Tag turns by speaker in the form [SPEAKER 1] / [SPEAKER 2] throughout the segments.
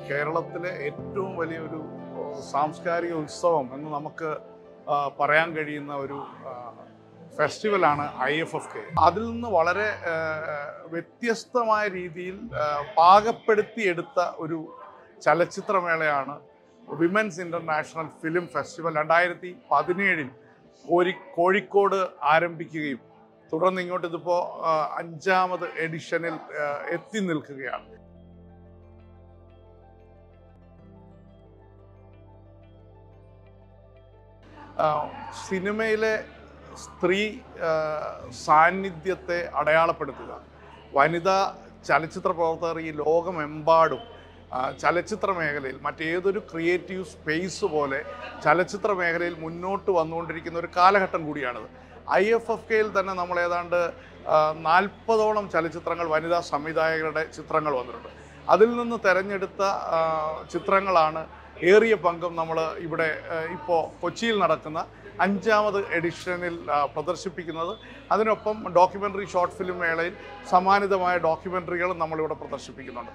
[SPEAKER 1] കേരളത്തിലെ ഏറ്റവും വലിയൊരു സാംസ്കാരിക ഉത്സവം എന്ന് നമുക്ക് പറയാൻ കഴിയുന്ന ഒരു ഫെസ്റ്റിവലാണ് IFFK. അതിൽ നിന്ന് വളരെ വ്യത്യസ്തമായ രീതിയിൽ പാകപ്പെടുത്തിയെടുത്ത ഒരു ചലച്ചിത്രമേളയാണ് women's international film festival 2017 Kozhikode ആരംഭിക്കുകയും തുടർന്ന് ഇങ്ങോട്ട് ഇതിപ്പോൾ 5ാമത് എഡിഷനിൽ എത്തി നിൽക്കുകയാണ്. സിനിമയിലെ സ്ത്രീ സാന്നിധ്യത്തെ അടയാളപ്പെടുത്തുക. വനിതാ ചലച്ചിത്ര പ്രവർത്തകർ ഈ ലോകമെമ്പാടും ചലച്ചിത്ര മേഖലയിൽ മറ്റേതൊരു ക്രിയേറ്റീവ് സ്പേസ് പോലെ ചലച്ചിത്ര മേഖലയിൽ മുന്നോട്ട് വന്നുകൊണ്ടിരിക്കുന്ന ഒരു കാലഘട്ടം കൂടിയാണിത്. IFFKയിൽ തന്നെ നമ്മൾ ഏതാണ്ട് 40ഓളം ചലച്ചിത്രങ്ങൾ വനിതാ സംവിധായകരുടെ ചിത്രങ്ങൾ വന്നിട്ടുണ്ട്. അതിൽ നിന്ന് തിരഞ്ഞെടുത്ത ചിത്രങ്ങളാണ് ഏറിയ പങ്കും നമ്മൾ ഇവിടെ ഇപ്പോൾ കൊച്ചിയിൽ നടക്കുന്ന 5ാമത് എഡിഷനിൽ പ്രദർശിപ്പിക്കുന്നത്. അതിനൊപ്പം ഡോക്യുമെൻ്ററി ഷോർട്ട് ഫിലിം മേളയിൽ സമ്മാനിതമായ ഡോക്യുമെൻ്ററികളും നമ്മളിവിടെ പ്രദർശിപ്പിക്കുന്നുണ്ട്.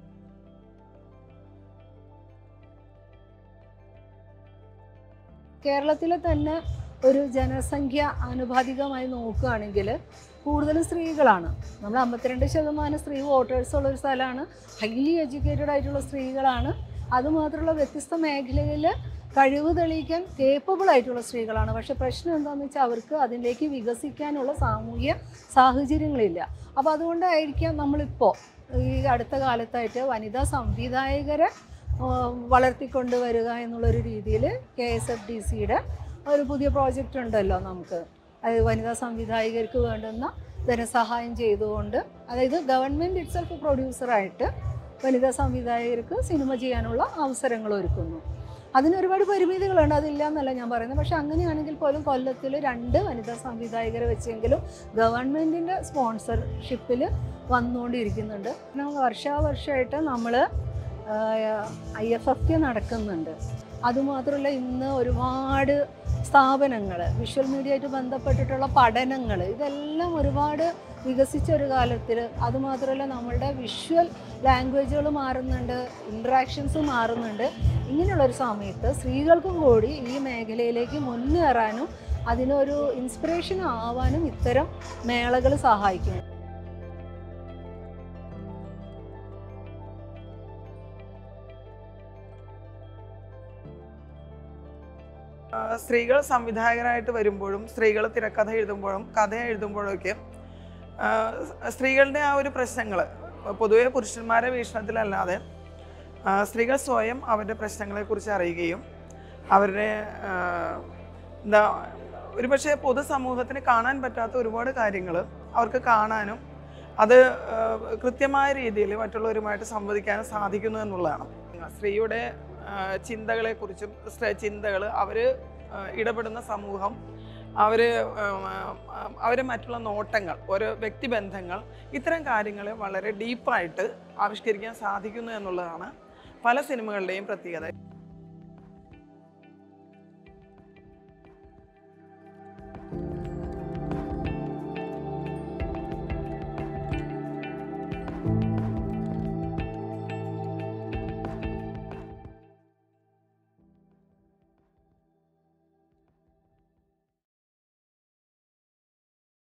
[SPEAKER 2] കേരളത്തിലെ തന്നെ ഒരു ജനസംഖ്യ ആനുപാതികമായി നോക്കുകയാണെങ്കിൽ കൂടുതലും സ്ത്രീകളാണ്. നമ്മൾ 52% സ്ത്രീ വോട്ടേഴ്സുള്ള ഒരു സ്ഥലമാണ്. ഹൈലി എഡ്യൂക്കേറ്റഡ് ആയിട്ടുള്ള സ്ത്രീകളാണ്. അതുമാത്രമുള്ള വ്യത്യസ്ത മേഖലയിൽ കഴിവ് തെളിയിക്കാൻ കേപ്പബിൾ ആയിട്ടുള്ള സ്ത്രീകളാണ്. പക്ഷെ പ്രശ്നം എന്താണെന്ന് വെച്ചാൽ അവർക്ക് അതിലേക്ക് വികസിക്കാനുള്ള സാമൂഹ്യ സാഹചര്യങ്ങളില്ല. അപ്പോൾ അതുകൊണ്ടായിരിക്കാം നമ്മളിപ്പോൾ ഈ അടുത്ത കാലത്തായിട്ട് വനിതാ സംവിധായകരെ വളർത്തിക്കൊണ്ടുവരിക എന്നുള്ളൊരു രീതിയിൽ KSFDCയുടെ ഒരു പുതിയ പ്രോജക്റ്റ് ഉണ്ടല്ലോ നമുക്ക്. അത് വനിതാ സംവിധായകർക്ക് വേണ്ടുന്ന ധനസഹായം ചെയ്തുകൊണ്ട്, അതായത് ഗവൺമെൻറ് ഇറ്റ്സെൽഫ് പ്രൊഡ്യൂസറായിട്ട് വനിതാ സംവിധായകർക്ക് സിനിമ ചെയ്യാനുള്ള അവസരങ്ങൾ ഒരുക്കുന്നു. അതിനൊരുപാട് പരിമിതികളുണ്ട്, അതില്ല എന്നല്ല ഞാൻ പറയുന്നത്. പക്ഷേ അങ്ങനെയാണെങ്കിൽ പോലും കൊല്ലത്തിൽ 2 വനിതാ സംവിധായകരെ വെച്ചെങ്കിലും ഗവൺമെൻറ്റിൻ്റെ സ്പോൺസർഷിപ്പിൽ വന്നുകൊണ്ടിരിക്കുന്നുണ്ട്. വർഷാവർഷമായിട്ട് നമ്മൾ IFFK നടക്കുന്നുണ്ട്. അതുമാത്രമല്ല, ഇന്ന് ഒരുപാട് സ്ഥാപനങ്ങൾ വിഷ്വൽ മീഡിയ ആയിട്ട് ബന്ധപ്പെട്ടിട്ടുള്ള പഠനങ്ങൾ ഇതെല്ലാം ഒരുപാട് വികസിച്ച ഒരു കാലത്തിൽ, അതുമാത്രമല്ല നമ്മളുടെ വിഷ്വൽ ലാംഗ്വേജുകൾ മാറുന്നുണ്ട്, ഇൻട്രാക്ഷൻസ് മാറുന്നുണ്ട്. ഇങ്ങനെയുള്ളൊരു സമയത്ത് സ്ത്രീകൾക്കും കൂടി ഈ മേഖലയിലേക്ക് മുന്നേറാനും അതിനൊരു ഇൻസ്പിറേഷൻ ആവാനും ഇത്തരം മേളകൾ സഹായിക്കും.
[SPEAKER 3] സ്ത്രീകൾ സംവിധായകരായിട്ട് വരുമ്പോഴും സ്ത്രീകൾ തിരക്കഥ എഴുതുമ്പോഴും കഥ എഴുതുമ്പോഴൊക്കെ സ്ത്രീകളുടെ ആ ഒരു പ്രശ്നങ്ങൾ പൊതുവെ പുരുഷന്മാരെ വീക്ഷണത്തിലല്ലാതെ സ്ത്രീകൾ സ്വയം അവരുടെ പ്രശ്നങ്ങളെക്കുറിച്ച് അറിയുകയും അവരുടെ ഒരുപക്ഷെ പൊതുസമൂഹത്തിന് കാണാൻ പറ്റാത്ത ഒരുപാട് കാര്യങ്ങൾ അവർക്ക് കാണാനും അത് കൃത്യമായ രീതിയിൽ മറ്റുള്ളവരുമായിട്ട് സംവദിക്കാനും സാധിക്കുന്നു എന്നുള്ളതാണ്. സ്ത്രീയുടെ ചിന്തകളെക്കുറിച്ചും ചിന്തകൾ, അവർ ഇടപെടുന്ന സമൂഹം, അവർ മറ്റുള്ള നോട്ടങ്ങൾ, ഓരോ വ്യക്തിബന്ധങ്ങൾ, ഇത്തരം കാര്യങ്ങളെ വളരെ ഡീപ്പായിട്ട് ആവിഷ്കരിക്കാൻ സാധിക്കുന്നു എന്നുള്ളതാണ് പല സിനിമകളുടെയും പ്രത്യേകത.